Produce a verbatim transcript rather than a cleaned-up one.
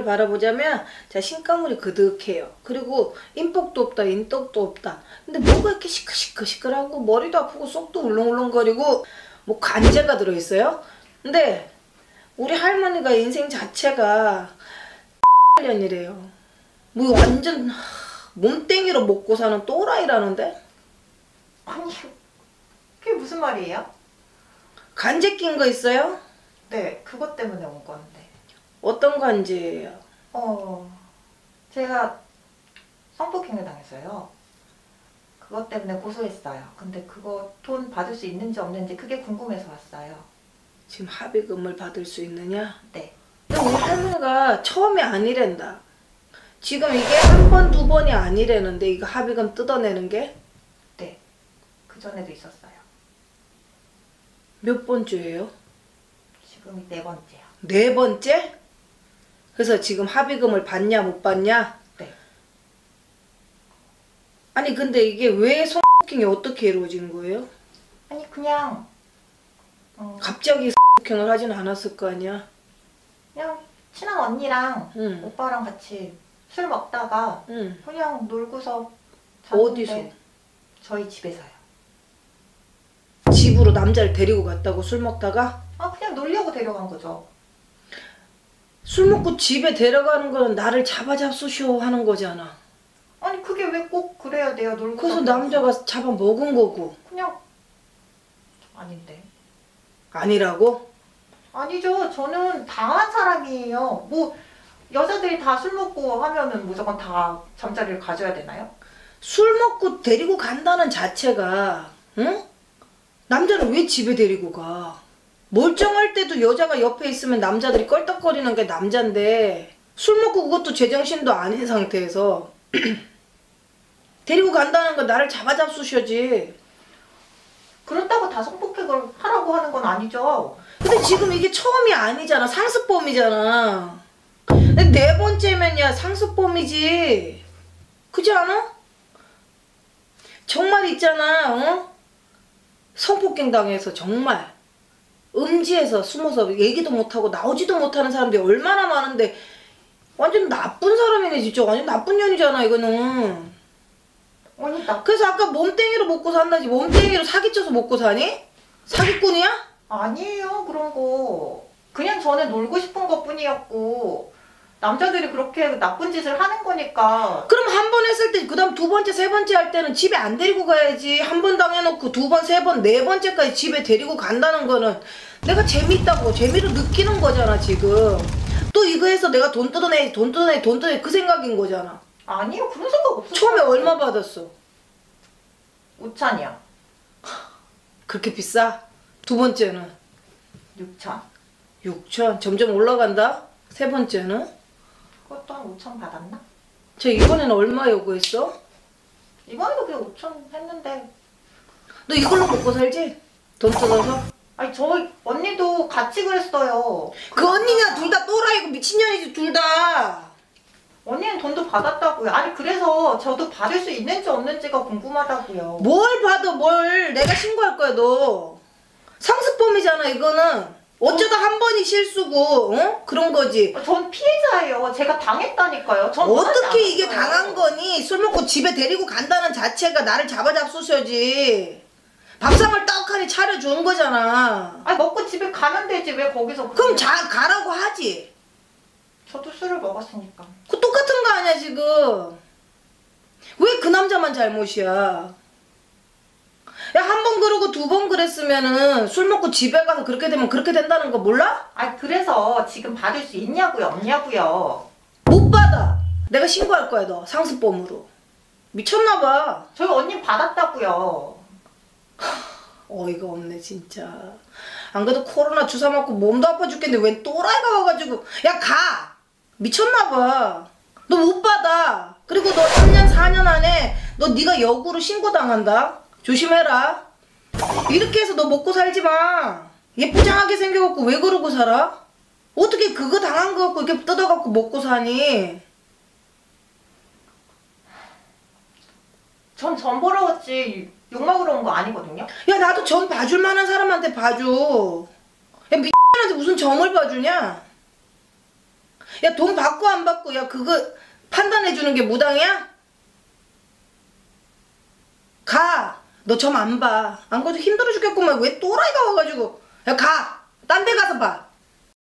바라보자면 자 신가물이 그득해요. 그리고 인복도 없다 인덕도 없다. 근데 뭐가 이렇게 시끌시끌시끌하고 머리도 아프고 속도 울렁울렁거리고 뭐 관제가 들어있어요. 근데 우리 할머니가 인생 자체가 년이래요. 뭐 완전 몸땡이로 먹고 사는 또라이라는데? 아니 그게 무슨 말이에요? 관제 낀 거 있어요? 네, 그것 때문에 온 건데. 어떤 관제예요? 어, 제가 성폭행을 당했어요. 그것 때문에 고소했어요. 근데 그거 돈 받을 수 있는지 없는지 그게 궁금해서 왔어요. 지금 합의금을 받을 수 있느냐? 네. 근데 우리 할머니가 처음이 아니란다. 지금 이게 한 번, 두 번이 아니라는데 이거 합의금 뜯어내는 게? 네. 그 전에도 있었어요. 몇 번째예요? 지금이 네 번째요. 네 번째? 그래서 지금 합의금을 받냐 못 받냐? 네. 아니 근데 이게 왜 성폭행이 어떻게 이루어진 거예요? 아니 그냥 어, 갑자기 성폭행을 하진 않았을 거 아니야? 그냥 친한 언니랑 응. 오빠랑 같이 술 먹다가 응. 그냥 놀고서 잤는데 어디서? 저희 집에서요. 집으로 남자를 데리고 갔다고 술 먹다가? 아 그냥 놀려고 데려간 거죠. 술 먹고 집에 데려가는 거는 나를 잡아잡수쇼 하는 거잖아. 아니 그게 왜 꼭 그래야 돼요? 놀고 그래서 남자가 잡아먹은 거고. 그냥 아닌데. 아니라고? 아니죠. 저는 당한 사람이에요. 뭐 여자들이 다 술 먹고 하면은 무조건 다 잠자리를 가져야 되나요? 술 먹고 데리고 간다는 자체가 응? 남자를 왜 집에 데리고 가? 멀쩡할 때도 여자가 옆에 있으면 남자들이 껄떡거리는 게 남잔데 술 먹고 그것도 제정신도 아닌 상태에서 데리고 간다는 건 나를 잡아잡수셔지. 그렇다고 다 성폭행을 하라고 하는 건 아니죠. 근데 지금 이게 처음이 아니잖아. 상습범이잖아. 근데 네 번째면야 상습범이지. 그지 않아? 정말 있잖아. 어? 성폭행 당해서 정말 음지에서 숨어서 얘기도 못하고 나오지도 못하는 사람들이 얼마나 많은데 완전 나쁜 사람이네 진짜. 완전 나쁜 년이잖아 이거는. 아니 나 그래서 아까 몸땡이로 먹고 산다지 몸땡이로 사기쳐서 먹고 사니? 사기꾼이야? 아니에요 그런 거. 그냥 저는 놀고 싶은 것 뿐이었고 남자들이 그렇게 나쁜 짓을 하는 거니까. 그럼 한 번 했을 때 그 다음 두 번째 세 번째 할 때는 집에 안 데리고 가야지. 한 번 당해놓고 두 번 세 번 네 번째까지 집에 데리고 간다는 거는 내가 재밌다고 재미를 느끼는 거잖아 지금. 또 이거 해서 내가 돈 뜯어내 돈 뜯어내 돈 뜯어내 그 생각인 거잖아. 아니요 그런 생각 없었어요. 처음에 얼마 받았어? 오천이요. 그렇게 비싸? 두 번째는? 육천. 육천? 점점 올라간다? 세 번째는? 그것도 한 오천 받았나? 저 이번에는 얼마 요구했어? 이번에도 그냥 오천 했는데. 너 이걸로 먹고 살지? 돈 뜯어서? 아니 저희 언니도 같이 그랬어요. 그 언니냐 둘 다 또라이고 미친년이지 둘 다. 언니는 돈도 받았다고요. 아니 그래서 저도 받을 수 있는지 없는지가 궁금하다고요. 뭘 받아 뭘. 내가 신고할 거야 너. 상습범이잖아 이거는. 어쩌다 한 번이 실수고 어? 그런 거지. 전 피해자예요. 제가 당했다니까요. 전 어떻게 이게 않았어요. 당한 거니? 술 먹고 집에 데리고 간다는 자체가 나를 잡아잡수셔지. 밥상을 떡하니 차려준 거잖아. 아니 먹고 집에 가면 되지 왜 거기서. 그럼 그래요? 자 가라고 하지. 저도 술을 먹었으니까. 그 똑같은 거 아니야 지금. 왜 그 남자만 잘못이야? 야 한 번 그러고 두 번 그랬으면은 술 먹고 집에 가서 그렇게 되면 그렇게 된다는 거 몰라? 아니 그래서 지금 받을 수 있냐고요 없냐고요. 못 받아. 내가 신고할 거야 너 상습범으로. 미쳤나 봐. 저희 언니 받았다고요. 어이가 없네 진짜. 안 그래도 코로나 주사 맞고 몸도 아파 죽겠는데 웬 또라이가 와가지고. 야 가. 미쳤나 봐. 너 못 받아. 그리고 너 삼 년 사 년 안에 너 네가 역으로 신고당한다. 조심해라. 이렇게 해서 너 먹고 살지 마. 예쁘장하게 생겨갖고 왜 그러고 살아? 어떻게 그거 당한 거 갖고 이렇게 뜯어갖고 먹고 사니? 전 전 벌어왔지 욕먹으러 온 거 아니거든요. 야 나도 전 봐줄 만한 사람한테 봐줘. 야 미친한테 무슨 점을 봐주냐? 야 돈 받고 안 받고 야 그거 판단해 주는 게 무당이야? 가. 너 점 안 봐. 안 가도 힘들어 죽겠구만. 왜 또라이가 와가지고. 야 가. 딴 데 가서 봐.